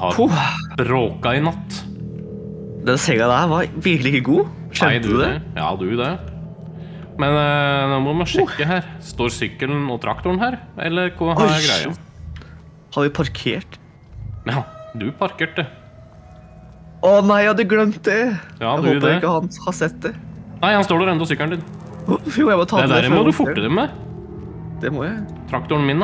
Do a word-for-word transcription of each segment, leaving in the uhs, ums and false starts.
har bråka i natt. Den senga der var virkelig ikke god. Skjønte du det? Ja, du det. Men uh, nå må vi sjekke her. Står sykkelen og traktoren her? Eller hva har jeg greia? Har vi parkert? Ja, du parkerte. Å nei, jeg hadde glemt det. Ja, jeg du håper det. ikke han har sett det. Nei, han står der enda sykkelen din. Jo, jeg må ta det den der må du forte det med. Det må jeg. Traktoren min da.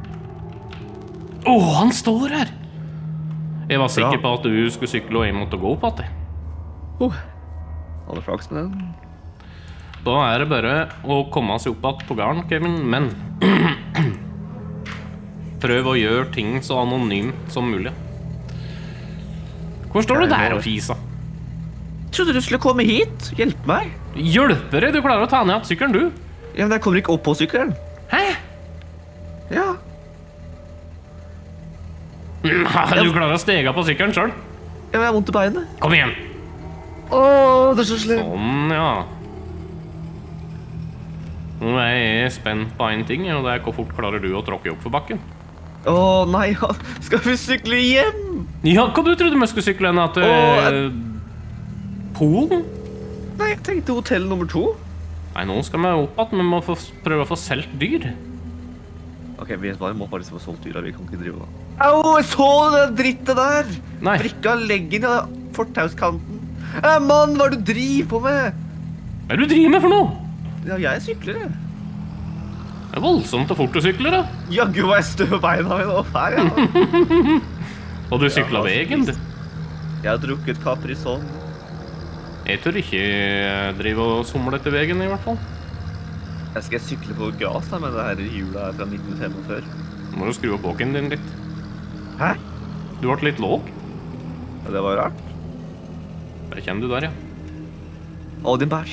Åh, han står her! Jeg var sikker på at du skulle sykle og jeg måtte gå på at det. Oh, hadde flaks med den. Da er det bare å komme seg opp igjen på garden, Kevin, men prøv å gjøre ting så anonymt som mulig. Hvor står du der og fisa? Trodde du skulle komme hit, hjelpe meg. Hjelper deg? Du klarer å ta ned sykkelen, du. Ja, men jeg kommer ikke opp på sykkelen. Hæ? Ja. Du klarer å stege på sykkelen selv? Ja, men jeg har vondt i beinet. Kom igjen. Åh, det er så slem. Sånn, ja. Nå er jeg spent på en ting, og det er hvor fort klarer du å tråkke opp for bakken? Åh, nei, skal vi sykle hjem? Ja, hva du trodde vi skulle sykle henne til Åh, jeg... Polen? Nei, jeg tenkte hotell nummer to. Nei, nå skal vi opp at vi må få, prøve å få selv dyr. Ok, vi vet hva, vi må bare få solgt dyra, vi kan ikke drive da. Au, jeg så det drittet der! Nei. Vrikka leggen i fortauskanten. Eh, mann, hva er det du driver på med? Hva er det du driver med for noe? Ja, jeg sykler, jeg. Det er voldsomt og fort å sykle, da. Jaggu var jeg støv beina mine opp her, ja. Og du syklet veien, du. Jeg har drukket Capri-Son. Jeg tør ikke drive og somle etter veien, i hvert fall. Jeg skal sykle på gas da, med det her hjulet her fra nitten femogfyrre. Nå må du skru opp båken din litt. Hæ? Du ble litt låg. Ja, det var rart. Der kjenner du der, ja. Å, din bæsj.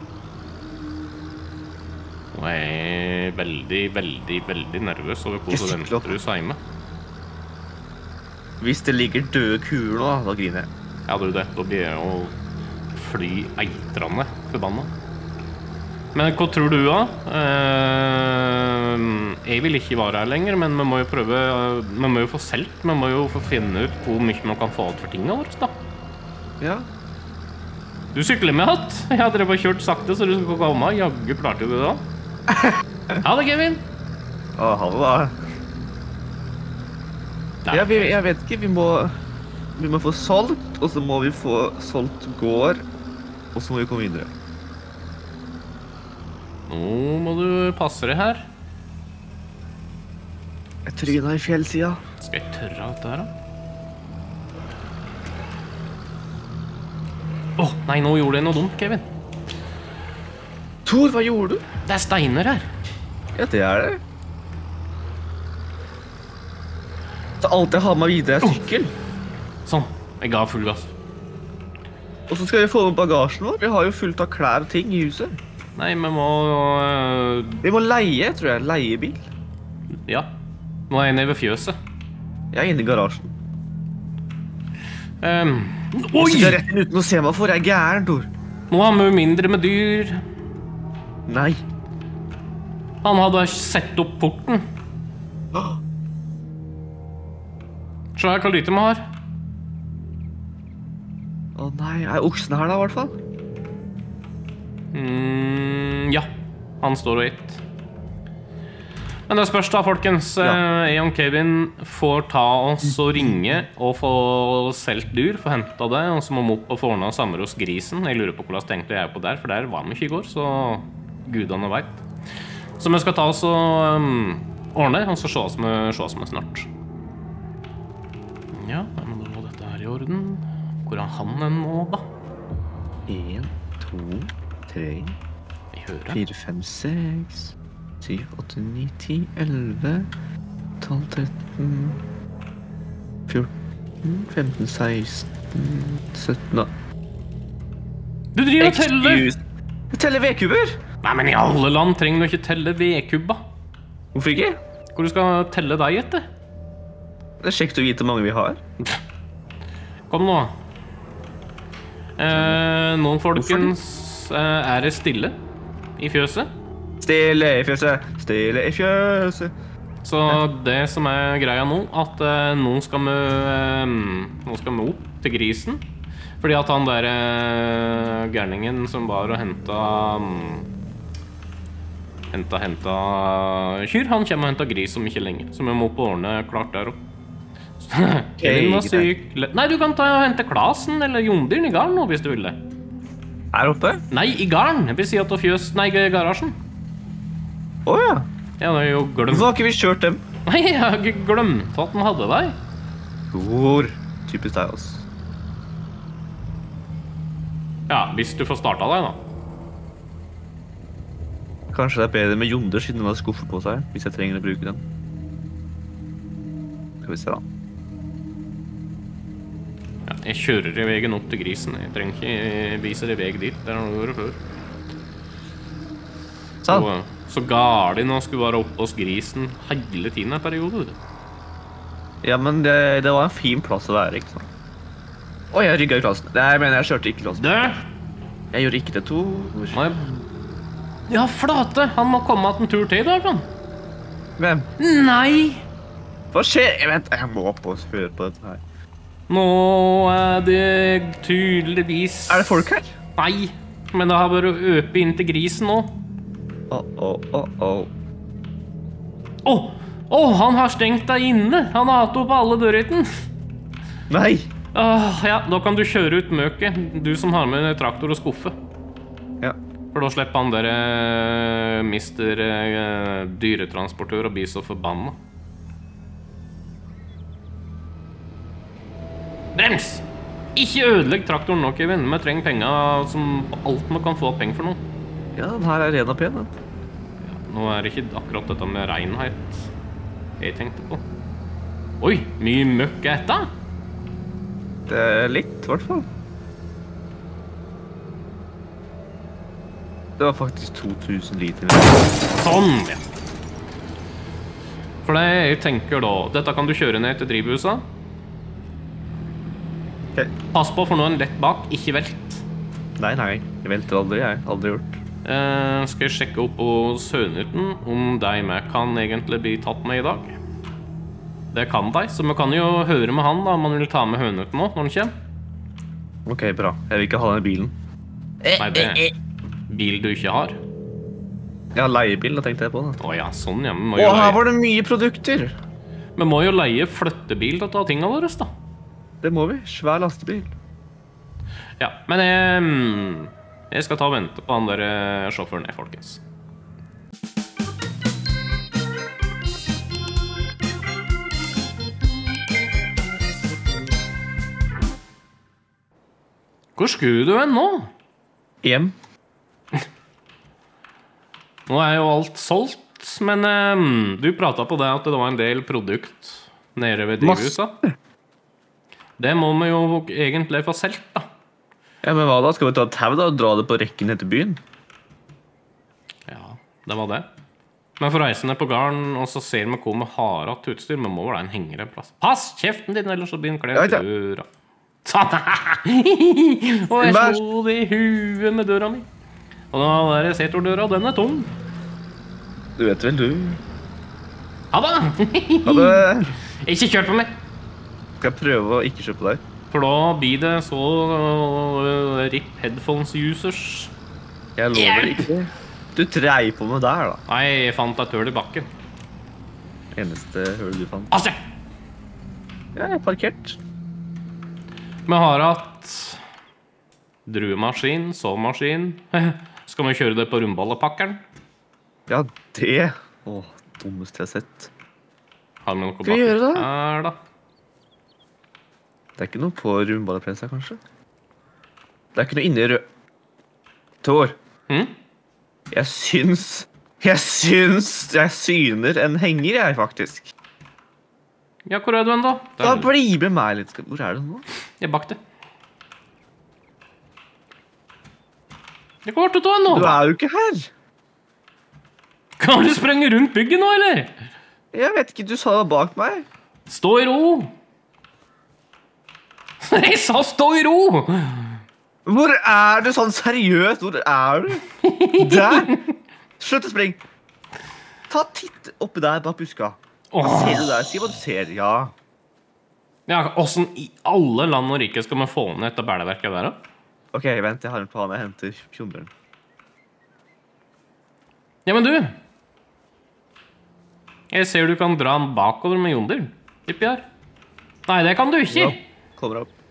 Nå er jeg veldig, veldig, veldig nervøs over hvordan venter du seg med. Hvis det ligger døde kuer nå, da griner jeg. Ja, du det. Da blir jeg å fly eitrande forbanna. Men hva tror du da? Uh, jeg vil ikke være her lenger, men vi må jo prøve, uh, vi må jo få selv, vi må jo få finne ut hvor mye man kan få ut for tingene våre, da. Ja. Du sykler med hatt. Jeg har drevet og kjørt sakte, så du skal komme. Jaggu klarte du det da. Ha det, Kevin. Å, ha det da. Ja, vi, jeg vet ikke, vi må, vi må få solgt, og så må vi få solgt gård, og så må vi komme videre. Nå må du passe deg her. Jeg tryna i fjellsida. Skal jeg tørre alt det her, da? Åh, nei, nå gjorde jeg noe dumt, Kevin. Tor, hva gjorde du? Det er steiner her. Ja, det er det. Så alt jeg har med videre er sykkel. Sånn, jeg ga full gass. Og så skal vi få med bagasjen vår. Vi har jo fullt av klær og ting i huset. Nei, vi må... Uh... Vi må leie, tror jeg. Leiebil. Ja. Nå er jeg nede ved fjøset. Jeg er inne i garasjen. Um... Oi! Jeg skal rett inn uten å se meg for. Jeg er gæren, Tor. Nå har vi jo mindre med dyr. Nei. Han hadde sett opp porten. Se her hva lite vi har. Å nei, er oksen her da, i hvert fall? Mm, ja, han står og ett. Men det spørs da, folkens. Ja. Jeg og Kevin får ta oss og ringe og få selv dyr, få hentet det, og så må vi opp og få ordnet samle oss grisen. Jeg lurer på hvordan det egentlig er på der, for der var vi ikke i går, så gudene vet. Så vi skal ta oss og um, ordne, og så se oss med, se oss med snart. Ja, men da var dette her i orden. Hvor er han enn nå, da? En, to, tre, fire, fem, seks, syv, åtte, ni, ti, elleve, tolv, tretten, fjorten, femten, seksten, sytten, da. Du driver og teller! Du teller V-kuber? Nei, men i alle land trenger du ikke telle V-kubba. Hvorfor ikke? Hvor du skal telle deg etter? Det er kjekt å vite hvor mange vi har. Kom nå. Eh, noen folkens eh, er det stille i fjøset. Stille i fjøset, stille i fjøset. Så det som er greia nå, at uh, nå skal vi uh, nå skal vi opp til grisen. Fordi at han der uh, gærningen som var og hentet um, Henta, henta kyr, han kommer og hentet gris om ikke lenge. Så vi må opp og ordne klart der opp. Kevin var syk. Nei, du kan ta og hente Klasen eller Jondyren i garden nå, hvis du vil det. Her oppe? Nei, i garden. Jeg vil si at du fjøs, nei, i garasjen. Åja. Ja, det er jo glemt. Hvorfor har ikke vi kjørt dem? Nei, jeg har ikke glemt at den hadde deg. Hvor? Typisk deg, altså. Ja, hvis du får startet deg da. Kanskje det er bedre med Jonder siden den har skuffe på seg, hvis jeg trenger å bruke den. Skal vi se da. Ja, jeg kjører i veien opp til grisen. Jeg trenger ikke vise deg veg dit. Det har noe gjort før. Sånn. Så, så galt nå skulle være oppe hos grisen hele tiden i periode. Ja, men det, det var en fin plass å være, ikke sant? Oi, jeg rygget i klassen. Nei, jeg mener, jeg kjørte ikke klassen. Du! Jeg gjorde ikke det to. Nei. Ja, flate! Han må komme at en tur til i dag, han. Hvem? Nei! Hva skjer? Jeg vet, jeg må opp og høre på dette her. Nå er det tydeligvis... Er det folk her? Nei, men det har bare øpe inn til grisen nå. Åh, åh, åh, åh. Åh, åh, han har stengt deg inne. Han har hatt opp alle dørriten. Nei! Åh, ja, da kan du kjøre ut møket. Du som har med traktor og skuffe. Ja. For da slipper han dere uh, mister uh, dyretransportør og blir så forbannet. Brems! Ikke ødelegg traktoren nå, Kevin. Vi trenger penger som alt vi kan få penger for noe. Ja, den her er ren og pen, den. Ja, nå er det ikke akkurat dette med renhet jeg tenkte på. Oi, mye møkk er dette? Det er litt, i hvert fall. Det var faktisk to tusen liter. Sånn, ja. For det jeg tenker da, dette kan du kjøre ned til drivhuset. Okay. Pass på for noen lett bak, ikke velt. Nei, nei, jeg velter aldri, jeg. Aldri gjort. Eh, skal jeg sjekke opp på Sønuten om de med kan egentlig bli tatt med i dag. Det kan de, så vi kan jo høre med han da, om han vil ta med Hønuten nå, når han kommer. Ok, bra. Jeg vil ikke ha den i bilen. Nei, det er bil du ikke har. Ja, leiebil, da tenkte jeg på det. Åja, sånn, ja. Vi må Å, jo her leie, var det mye produkter! vi må jo leie flyttebil til å ta tingene våre, da. Det må vi. Svær lastebil. Ja, men jeg, mm, jeg skal ta og vente på han der eh, sjåføren, jeg, folkens. Hvor skulle du hen nå? Hjem. Nå er jo alt solgt, men eh, du pratet på det at det var en del produkt nede ved drivhuset. Det må vi jo egentlig få selv, da. Ja, men hva da? Skal vi ta et tau da og dra det på rekken ned til byen? Ja, det var det. Men for reisende på garden, og så ser vi hvor vi har hatt utstyr, vi må vel ha en henger en plass. Pass kjeften din, ellers så blir den kledd til døra. Sånn! Og jeg slo det i huet med døra mi. Og nå er det setordøra, den er tom. Du vet vel, du. Ha det! Ha det! Ikke kjør på meg! Skal jeg prøve å ikke kjøpe deg? For da blir det så uh, rip headphones users. Jeg lover ikke. Du trei på meg der, da. Nei, jeg fant et høl i bakken. Eneste høl du fant. Altså! Ja, jeg er parkert. Vi har hatt druemaskin, såmaskin. Skal vi kjøre det på rundballepakkeren? Ja, det. Åh, dummeste jeg har sett. Har vi noe Skal vi gjøre det? Her, da. Det er ikke noe på rundballepressa, kanskje? Det er ikke noe inni rød... Tor. Hm? Jeg syns... Jeg syns jeg syner en henger, jeg, faktisk. Ja, hvor er du hen, da? Da bli med meg litt. Hvor er du nå? Jeg bakte. Det går til å ta en nå. Du er jo ikke her. Kan du sprenge rundt bygget nå, eller? Jeg vet ikke, du sa det bak meg. Stå i ro. Jeg sa stå i ro. Hvor er du sånn seriøst? Hvor er du? Der. Slutt å springe. Ta titt oppi der bak buska. Hva Åh. ser du der? Si hva du ser. Ja. Ja, hvordan i alle land og rike skal vi få ned dette bæleverket der, da? Ok, vent, jeg har en plan. Jeg henter tjomren. Ja, men du! Jeg ser du kan dra den bakover med Jonder. Oppi her. Nei, det kan du ikke! Ja, kommer opp.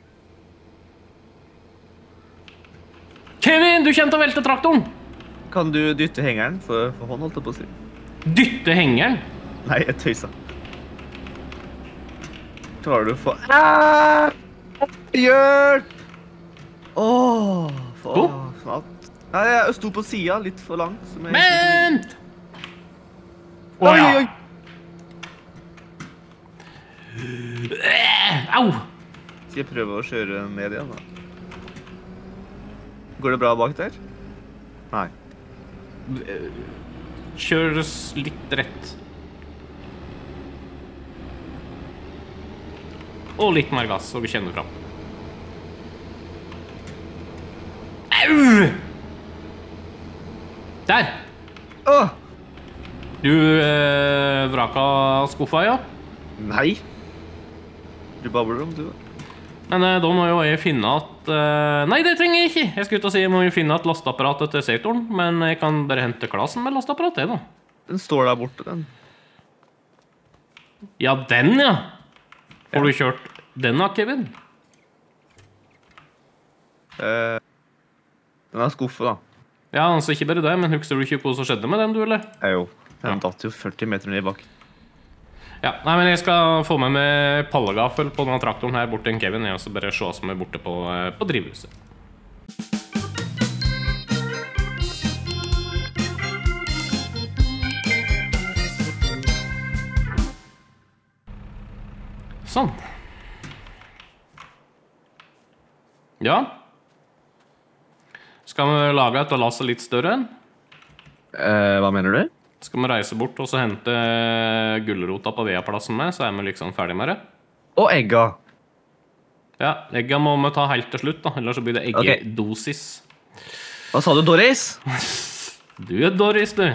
Kevin, du kjente å velte traktoren! Kan du dytte hengeren for, for hånd, holdt jeg på å si? Dytte hengeren. Nei, jeg tøysa. Klarer du å få... Ah! Hjelp! Åh, for... God. Snart. Nei, jeg sto på siden, litt for langt. Som jeg... Vent! Å Oi, ja. oi, oi! Eh, Au! Skal jeg prøve å kjøre ned igjen, da? Går det bra bak der? Nei. Kjøres litt rett. Og litt mer gass, så vi kjenner fram. Au! Der! Åh! Du eh, vraka skuffa, ja? Nei. Du babler om, du. Men eh, da må jo jeg finne at eh, Nei, det trenger jeg ikke! Jeg skulle ut og si jeg må jo finne at lasteapparatet til sektoren. Men jeg kan bare hente klassen med lasteapparatet, da. Den står der borte, den. Ja, den, ja! Har du kjørt den da, Kevin? Eh, den er skuffet, da. Ja, altså ikke bare det, men husker du ikke hva som skjedde med den, du, eller? Ja, jo. Den Ja. datt jo førti meter ned bak. Ja, nei, men jeg skal få med meg pallegaffel på denne traktoren her borte til Kevin, og så bare se som er borte på, eh, på drivhuset. Sånn. Ja. Skal vi lage et lass litt større enn? Eh, hva mener du? Skal vi reise bort og så hente gulrota på Veaplassen med, så er vi liksom ferdig med det. Og egga. Ja, egga må vi ta helt til slutt da, ellers så blir det eggedosis. Hva sa du, Doris? Du er Doris, du.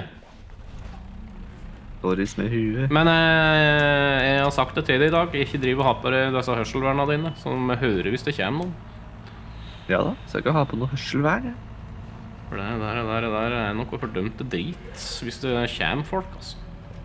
Doris med huet. Men eh, jeg har sagt det til deg i dag, ikke drive og ha på deg disse hørselvernene dine, så vi hører hvis det kommer noen. Ja da, så jeg kan ha på noe hørselvern, ja. For det der, der, der er noe fordømte drit hvis det kommer folk, altså.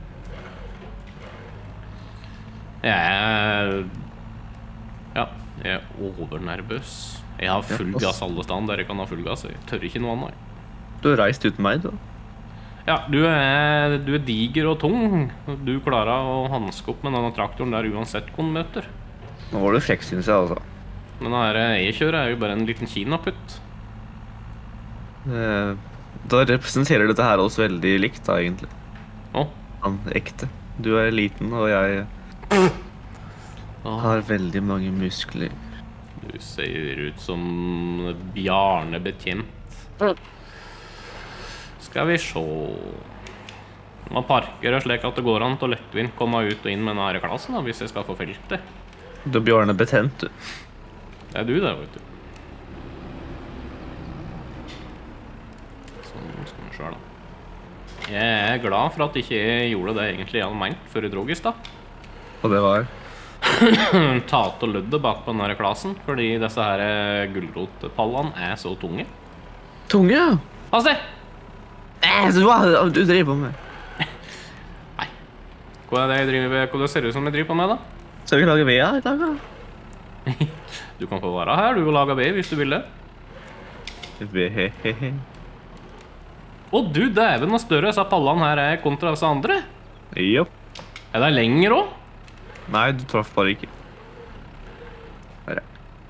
Jeg er... Ja, jeg er overnervøs. Jeg har full Ja, gass alle steder der jeg kan ha full gass. Jeg tør ikke noe annet. Du har reist uten meg, da. Ja, du er, du er diger og tung. Du klarer å hanske opp med denne traktoren der uansett hva den møter. Nå var du frekk, synes jeg, altså. Men denne e-kjøret er jo bare en liten kinaputt. Eh, da representerer dette her også veldig likt, da, egentlig. Å? Han ekte. Du er liten, og jeg Åh, har veldig mange muskler. du ser ut som Bjarne Betjent. Skal vi se. Man parker det slik at det går an til å lettvint komme ut og inn med denne klassen da, hvis jeg skal få feltet. Du er Bjarne Betent, du. Det er du der, vet du. Sånn, skal vi se da. Jeg er glad for at ikke jeg gjorde det egentlig jeg hadde meint før jeg drog i stad. Og det var... Ta til løddet bak på denne klassen, fordi disse her gulrotpallene er så tunge. Tunge, ja. Pass det! Eh, så hva du driver på med? Nei. Hva er det jeg driver med? Hva det ser ut som jeg driver på med da? Skal vi lage ved i dag, da? Du kan få være her, du vil lage ved hvis du vil det. Vehehehe. Å du, dæven og større disse pallene her er kontra disse andre. Jopp. Er det lenger også? Nei, du traff bare ikke. Her, ja.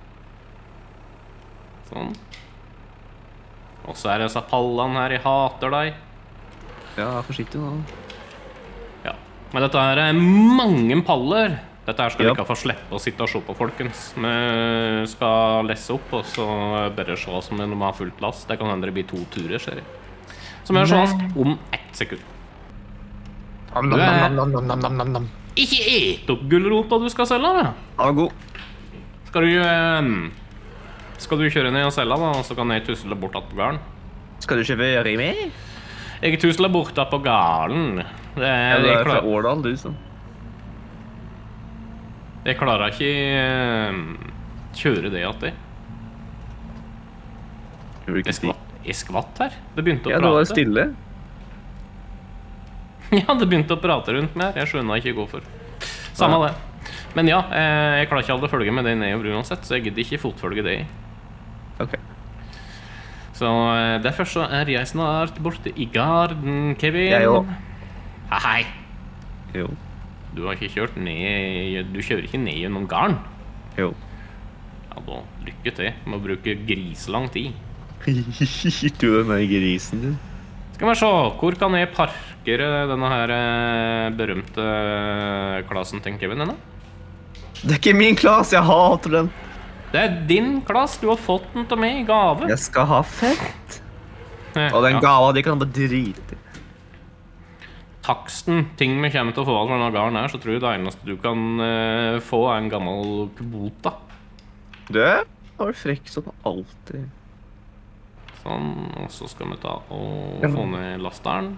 Sånn. Og så er det disse pallene her, jeg hater deg. Ja, forsiktig nå. Ja, men dette her er mange paller. Dette her skal vi Ja. ikke få slippe å sitte og se på, folkens. Vi skal lese opp, og så bare se som om de har fullt last. Det kan hende det blir to turer, ser jeg. Så vi har sånn om ett sekund. Nam, Du er- nam, nam, nam, nam, nam, nam. Ikke et opp gulrota du skal selge, da. Ja, god. Skal du, eh, skal du kjøre ned og selge, da, og så kan jeg tusle bort at på garden. Skal du ikke være med? Jeg tusler bort at på garden. Det Ja, er, du jeg er fra klar... Årdal, du, sånn. Jeg klarer ikke eh, kjøre det at det. Jeg skvatt, jeg skvatt her. Det begynte å Ja, prate. det var stille. Ja, det begynte å prate rundt meg her. Jeg skjønner ikke hvorfor. Samme det. Men ja, eh, jeg klarer ikke alle følge med det nedover uansett, så jeg gidder ikke fotfølge det. Ok. Så eh, derfor så er jeg snart borte i garden, Kevin. Jeg også. Hei, hei. Jo. Du har ikke kjørt ned, du kjører ikke ned gjennom garden. Jo. Ja, da lykke til med å bruke griselang tid. Du den der grisen din. Skal vi se, hvor kan jeg parkere denne her eh, berømte klassen, tenker Kevin, denne? Det er ikke min klasse, jeg hater den. Det er din klass, du har fått den til meg i gave. Jeg skal ha fett. Eh, Og den ja. gava, de kan bare drite i. Taksten, ting vi kommer til å få av denne garden her, så tror jeg det eneste du kan eh, få er en gammel kubota. Du var frekk som alltid. Sånn, og så skal vi ta og Ja. få ned lasteren.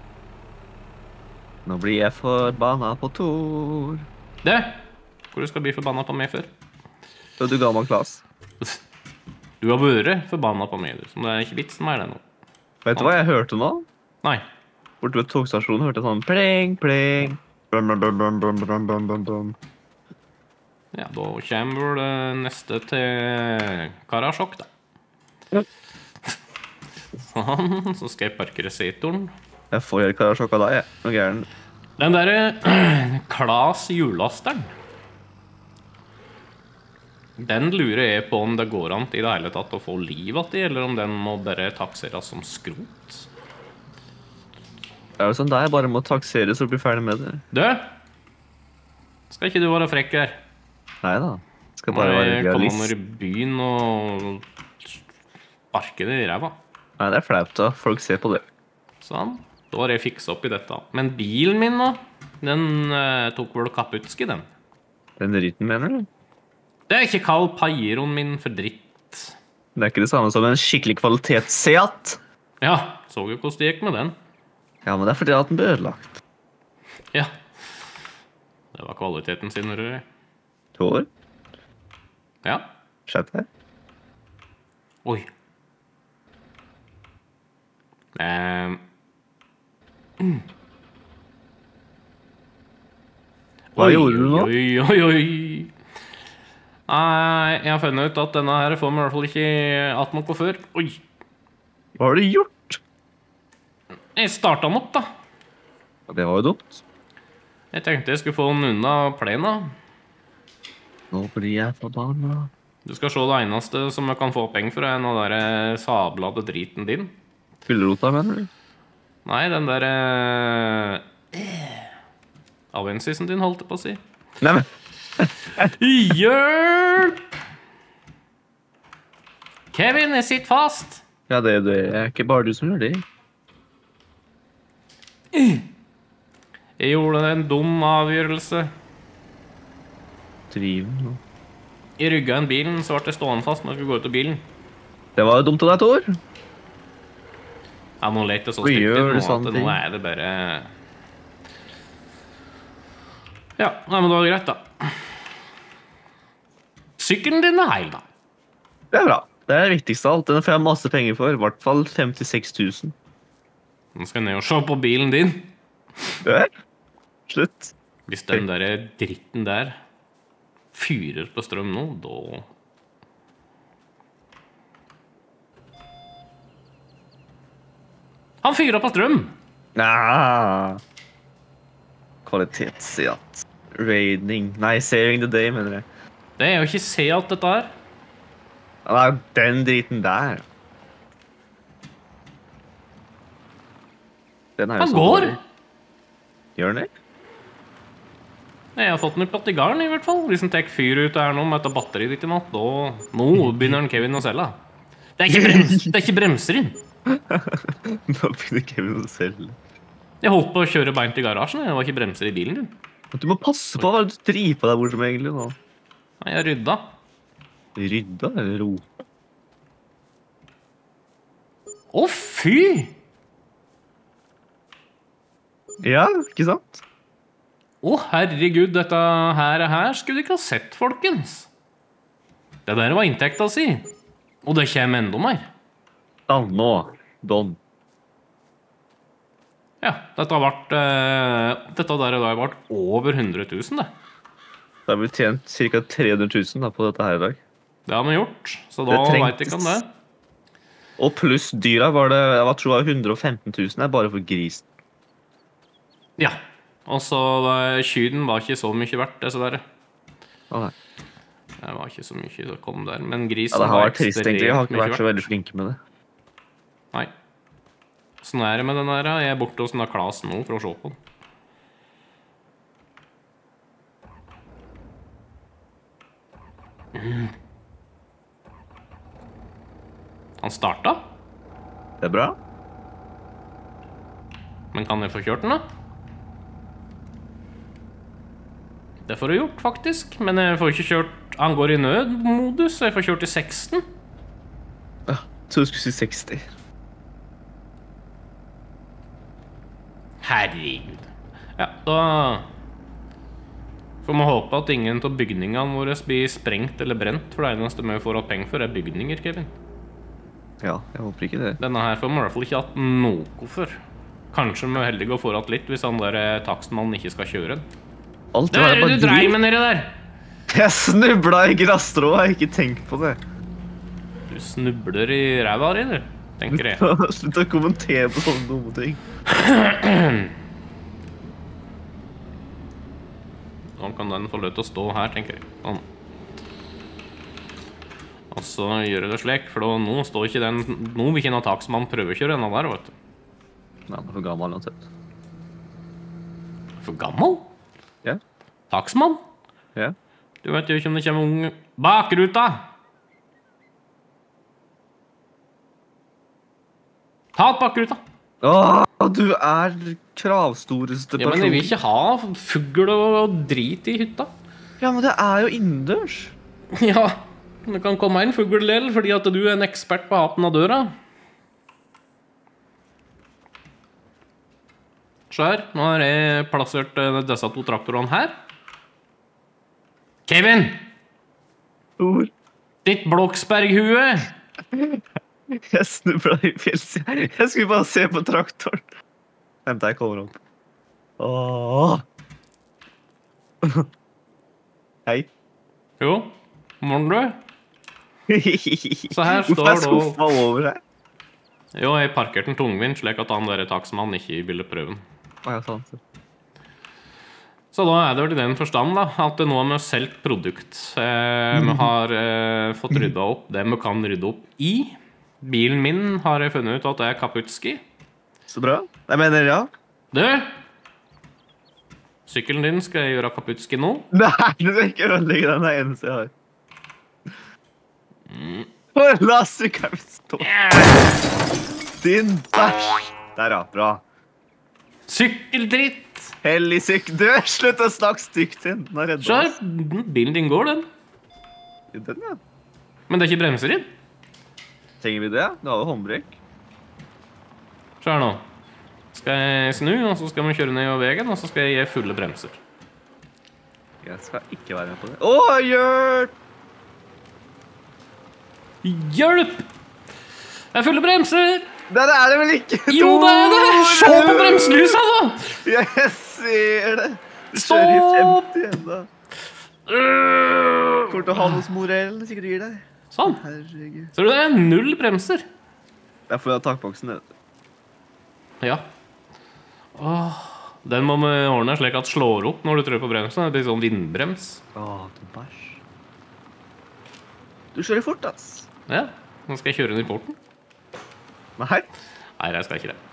Nå blir jeg forbanna på Tor. Det! Hvor du skal bli forbanna på meg før? Og du ga meg klass. Du har vært forbanna på meg, du, så det er ikke vitsen mer det nå. Vet du hva jeg hørte nå? Nei. Borte ved togstasjonen hørte jeg sånn pling, pling. Bum, bum, bum, bum, bum, bum, bum, bum, bum. Ja, da kommer vel det neste til Karasjok, da. Ja. Sånn, så skal jeg parkere setoren. Jeg får helt karasjokk av deg, jeg. Nå gæren. Den der Klas hjullasteren. Den lurer jeg på om det går an i det hele tatt å få livet i, eller om den må bare takseres som skrot. Det er jo sånn der, bare må takseres og bli ferdig med det. Du! Skal ikke du være frekk her? Neida. Skal bare være Jeg kommer realist. ned i byen og sparke det i ræva. Nei, det er flaut da. Folk ser på det. Sånn. Da har jeg fikset opp i dette. Men bilen min nå, den eh, tok vel Kaputski, den. Den dritten, mener du? Det er ikke kall Pairoen min for dritt. Det er ikke det samme som en skikkelig kvalitets-Seat. Ja, så jo hvordan det gikk med den. Ja, men det er fordi at den ble ødelagt. Ja. Det var kvaliteten sin, hører jeg. Tor, Ja. skjerp deg. Oi. Ehm. Mm. Hva gjorde du nå? Oi, oi, oi. Nei, jeg har funnet ut at denne her får meg i hvert fall ikke at noe før. Oi. Hva har du gjort? Jeg startet den opp, da. Det var jo dumt. Jeg tenkte jeg skulle få den unna plena. Nå blir jeg forbanna. Du skal se det eneste som jeg kan få penger for, er den der sablade driten din. Gulrota, mener du? Nei, den der eh, Avensisen din, holdt jeg på å si. Nei, men Hjelp! Kevin, jeg sitter fast. ja, det, det er ikke bare du som gjør det. Jeg gjorde en dum avgjørelse. Driv nå. Jeg rygget en bilen, så ble jeg stående fast når jeg skulle gå ut av bilen. Det var jo dumt av deg, Tor. Ja, nå lekte det så Oi, stygt gjør ut du nå sånne at nå ting? er det bare... Ja, nei, men det var greit da. Sykkelen din er heil da. Det er bra. Det er det viktigste av alt. Den får jeg masse penger for. I hvert fall femtiseks tusen. Nå skal jeg ned og se på bilen din. Det er. Slutt. Hvis den der dritten der fyrer på strøm nå, da... Han fyrer på strøm! Ah. Kvalitets-Seat. Raiding. Nei, saving the day, mener jeg. Det er jo ikke se alt dette her. Nei, den driten der. Den er jo Han så går! dårlig. Gjør den det? Jeg har fått den opp i garden i hvert fall. Hvis den tek fyr ut her nå med dette batteriet ditt i natt, da... Nå begynner den Kevin å selge. Det er ikke, brems, det er ikke bremser inn. Nå begynner Kevin å selge. Jeg holdt på å kjøre beint i garasjen. Det var ikke bremser i bilen din. Du må passe på hva du driver på der borte med egentlig nå. Nei, jeg rydda. Rydda eller ro? Å, fy! Ja, ikke sant? Å, herregud, dette her, her skulle du ikke ha sett, folkens. Det der var inntekta si. Og det kommer enda mer. Ja, nå. Don. Ja, dette har vært eh, Dette der har vært over hundre tusen, det. Da har vi tjent ca. tre hundre tusen da, på dette her i dag. Det har vi gjort, så da Det trengtes. vet jeg ikke om det. Og pluss dyra var det, jeg tror det var hundre og femten tusen her, bare for grisen. Ja, og så eh, kyden var ikke så mye verdt, det så der. Å, nei. Det var ikke så mye som kom der, men grisen Ja, det har var vært trist, egentlig. Jeg har ikke mye vært så verdt. veldig flinke med det. Nei. Sånn er det med den der, jeg er borte hos den der Klas nå for å se på den. Mm. Han starta, Det er bra. men kan jeg få kjørt den da? Det får jeg gjort faktisk, men jeg får ikke kjørt, han går i nødmodus, så jeg får kjørt i seksten. Ja, så du skulle si seksti. Herregud. Ja, da får vi håpe at ingen av bygningene våre blir sprengt eller brent, for det eneste vi får hatt penger for er bygninger, Kevin. Ja, jeg håper ikke det. Denne her får vi i hvert fall ikke hatt noe for. Kanskje vi er heldige å få hatt litt hvis han der eh, takstmannen ikke skal kjøre den. Alt Det var er bare det du dreier dritt. med nedi der! Jeg snubla i grasstrå, jeg har ikke tenkt på det. Du snubler i ræva di, du, tenker jeg. Slutt å kommentere på sånne dumme ting. Nå kan den få lov til å stå her, tenker jeg. Sånn. Og så gjør jeg det slik, for da, nå står ikke den... Nå vil ikke en taksmann prøve å kjøre denne der, vet du. Nei, han er for gammel uansett. For gammel? Ja, Taksmann? ja. Du vet jo ikke om det kommer unge... Bakruta! Ta et bakruta! Åh, du er kravstoreste Ja, men jeg vil ikke ha fugl og drit i hytta. Ja, men det er jo innendørs. Ja, det kan komme en fugl-del fordi at du er en ekspert på haten av døra. Se her, nå har jeg plassert eh, disse to traktorene her. Kevin! Hvor? Ditt Bloksberg-hue! Jeg snubla i fjellsida. Jeg skulle bare se på traktoren. Vent, jeg kommer opp. Åh. Hei. Jo, morgen du. Så her står Hvorfor er da- skuffa over her? Jo, jeg parkerte en tungvint slik at han der taksmannen ikke ville prøve den. Å, ja, sant. Så da er det vel i den forstand da, at nå har vi selv produkt. Eh, vi har eh, fått rydda opp det vi kan rydde opp i. Bilen min har jeg funnet ut at det er Kaputski. Så bra. Jeg mener, ja. Du! Sykkelen din skal jeg gjøre Kaputski nå. Nei, du skal ikke ødelegge den. Det er eneste jeg har. Mm. La sykkelen stå. Din bæsj. Der, ja. Bra. Sykkeldritt! Hellig sykk. Du, slutt å snakke stygt til den. Den har reddet Se her, oss. bilen din går den. Den, ja. Men det er ikke bremser i. Trenger vi det? Du har jo håndbrek. Se her nå. Skal jeg snu, og så skal vi kjøre ned over veien, og så skal jeg gi fulle bremser. Jeg skal ikke være med på det. Åh, hjelp! Hjelp! Det er fulle bremser! Der er det vel ikke Jo, det er det! Se på bremselysa, da! Jeg ser det. Du Stopp! kjører i femti enda. Kommer til å ha noe smorell, sikkert gir deg. Sånn. Herregud. Ser du det? Null bremser. Det er fordi jeg har takboksen, det. Ja. Åh, den må vi ordne slik at slår opp når du trør på bremsen. Det blir sånn vindbrems. Åh, du bæsj. Du kjører fort, ass. Ja, nå skal jeg kjøre den i porten. Nei. Nei, jeg skal ikke det.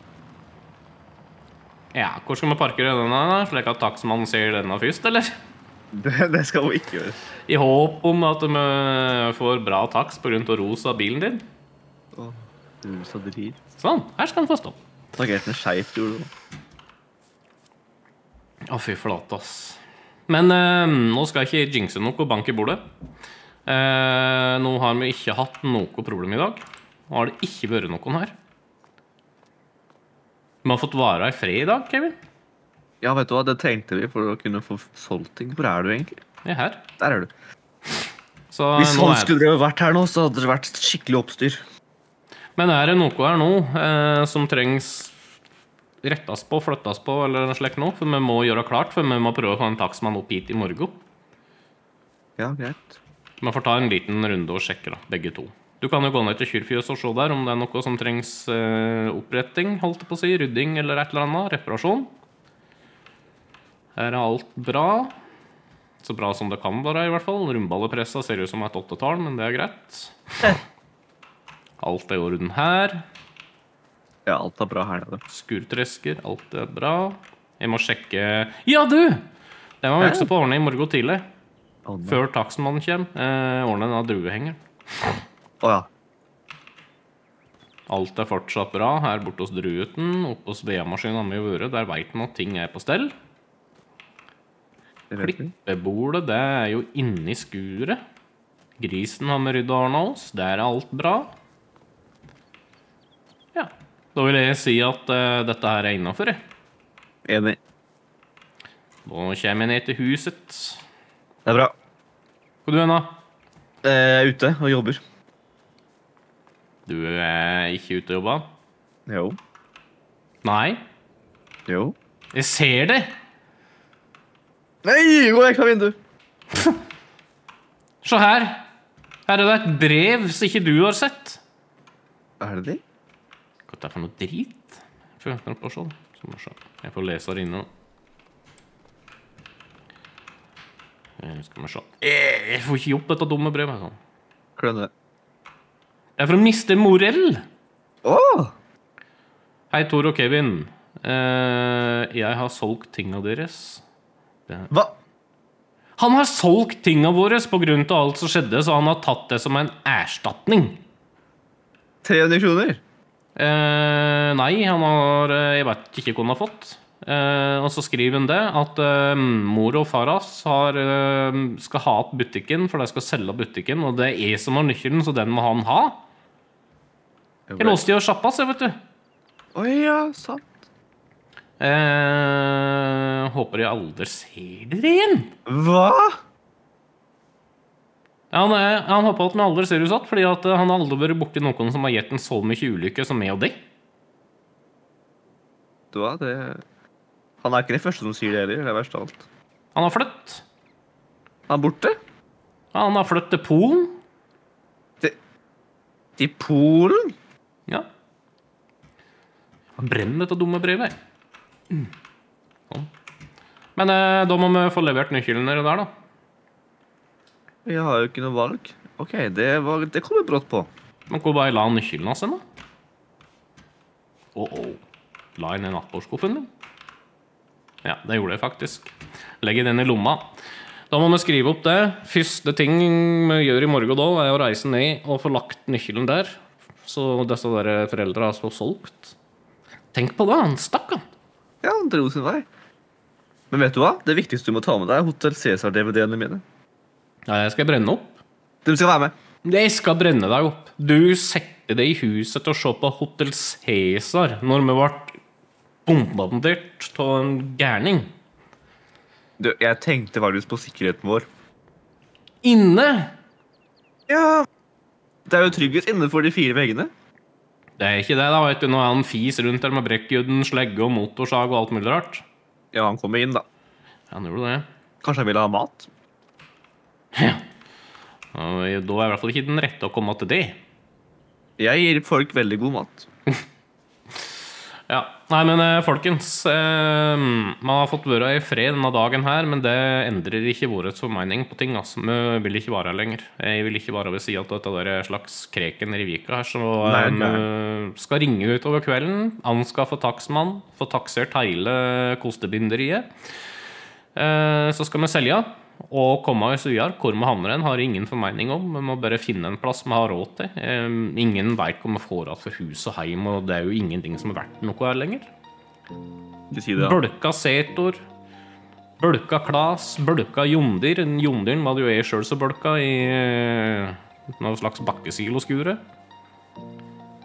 Ja, hvor skal vi parkere denne, da? Slik at taksmannen ser denne først, eller? Det, det skal hun ikke gjøre. I håp om at vi får bra taks på grunn av rosa bilen din. Åh, du er så drit. Sånn, her skal den få stå. Det var greit med skjeift, gjorde du. Å, fy forlate oss. Men eh, nå skal jeg ikke jinxe noe bank i bordet. Eh, nå har vi ikke hatt noe problem i dag. Nå har det ikke vært noen her. Vi har fått vare i fred i dag, Kevin. Ja, vet du hva, det trengte vi for å kunne få solgt ting. Hvor er du egentlig? Jeg er her. Der er du. Så Hvis nå han er... skulle vært her nå, så hadde det vært skikkelig oppstyr. Men er det noe her nå eh, som trengs rettes på, flyttes på eller slik noe? For vi må gjøre klart, for vi må prøve å få en taksmann opp hit i morgen. Ja, greit. Vi får ta en liten runde og sjekke da, begge to. Du kan jo gå ned til Kyrfjøs og se der om det er noe som trengs eh, oppretting, holdt jeg på å si, rydding eller et eller annet, reparasjon. Her er alt bra. Så bra som det kan være i hvert fall. Rundballepressa ser ut som et åttetall, men det er greit. Alt er i orden her. Ja, alt er bra her nede. Skurtresker, alt er bra. Jeg må sjekke... Ja, du! Det må vi også på å ordne i morgen tidlig. Oh, no. Før taksmannen kommer. Eh, ordne den av druehenger. Åja. Alt er fortsatt bra. Her borte hos drueten, oppe hos V-maskinen har vi jo vært. Der vet man at ting er på stell. Klippebordet, det er jo inni skuret. Grisen har vi ryddet og ordnet oss. Der er alt bra. Ja, da vil jeg si at uh, dette her er innenfor. Enig. Nå kommer jeg ned til huset. Det er bra. Hvor er du nå? Jeg er ute og jobber. Du er ikke ute og jobber? Jo. Nei? Jo. Jeg ser det! Nei, gå vekk fra vinduet! Se her! Her er det et brev som ikke du har sett. Er det det? Hva er det for noe drit? Jeg får vente på å se. Så må jeg se. Jeg får lese her inne. Skal vi se. Jeg får ikke gjort dette dumme brevet. Sånn. Klønne. Det er fra mister Morell. Åh! Hei, Tor og Kevin. Eh, jeg har solgt tingene deres. Hva? Han har solgt tingene våre på grunn av alt som skjedde, så han har tatt det som en erstatning. tre hundre kroner? Eh, nei, han har, jeg vet ikke hva han har fått. Eh, og så skriver han det, at eh, mor og faras har, eh, skal ha opp butikken, for de skal selge butikken, og det er jeg som har nøkkelen, så den må han ha. Jeg låste jo sjappa, så vet du. Oi, ja, sant. Eh, håper jeg aldri ser dere igjen. Hva? Ja, han, er, han håper at han aldri ser ut satt, fordi at han har aldri vært borti noen som har gitt en så mye ulykke som meg og deg. Du hva, det... Han er ikke det første som sier det heller, det er verst av alt. Han har flytt. Han er borte? Ja, han har flytt til Polen. Til... Til Polen? Ja. Han brenner dette dumme brevet. Mm. Sånn. Men eh, da må vi få levert nøkkelen nede der da. Jeg har jo ikke noe valg. Ok, det, var, det kommer brått på. Men hvor bare la han nøkkelen av seg da? Åh, oh, oh. La inn i nattbordskuffen din. Ja, det gjorde jeg faktisk. Legg den i lomma. Da må vi skrive opp det. Første ting vi gjør i morgen da, er å reise ned og få lagt nøkkelen der. Så disse der foreldre har så solgt. Tenk på det, han stakk han. Ja, han dro sin vei. Men vet du hva? Det viktigste du må ta med deg er Hotel Cæsar-D V D-ene mine. Ja, jeg skal brenne opp. Du skal være med. Jeg skal brenne deg opp. Du setter deg i huset til å se på Hotel Cæsar når vi ble bombardert av en gærning. Du, jeg tenkte faktisk på sikkerheten vår. Inne? Ja. Det er jo tryggest innenfor de fire veggene. Det er ikke det da, vet du. Nå er han fis rundt der med brekkjuden, slegge og motorsag og alt mulig rart. Ja, han kommer inn da. Ja, han gjorde det. Kanskje han ville ha mat? Ja. Og da er i hvert fall ikke den rette å komme til det. Jeg gir folk veldig god mat. Ja, nei, men eh, folkens, eh, man har fått være i fred denne dagen her, men det endrer ikke vår formening på ting, altså. Vi vil ikke være her lenger. Jeg vil ikke være ved siden av dette der slags kreken i Vika her, så eh, vi skal ringe ut over kvelden, anskaffe taksmann, få taksert hele kostebinderiet. Eh, så skal vi selge, og komme oss videre. Hvor vi havner den har ingen formening om. Vi må bare finne en plass vi har råd til. Eh, ingen vet hva vi får av for hus og heim, og det er jo ingenting som er verdt noe her lenger. Du sier det, ja. Bølka setor, bølka klas, bølka jondyr. Jondyren var det jo jeg selv som bølka i eh, noen slags bakkesiloskure.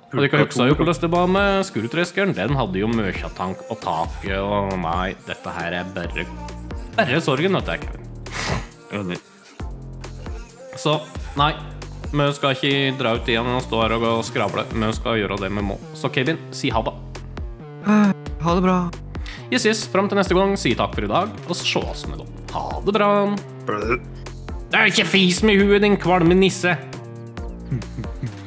Og dere husker jo hvordan det var med skruttreskeren. Den hadde jo møkjatank på taket, og nei, dette her er bare bare sorgen, vet jeg, Kevin. Enig. Så, nei, vi skal ikke dra ut igjen og stå her og skrable. Vi skal gjøre det vi må. Så Kevin, si ha det. Ha det bra. Yes, yes, frem til neste gang, si takk for i dag, og så sjås vi da. Ha det bra. Det er ikke fis med huet, din kvalme nisse.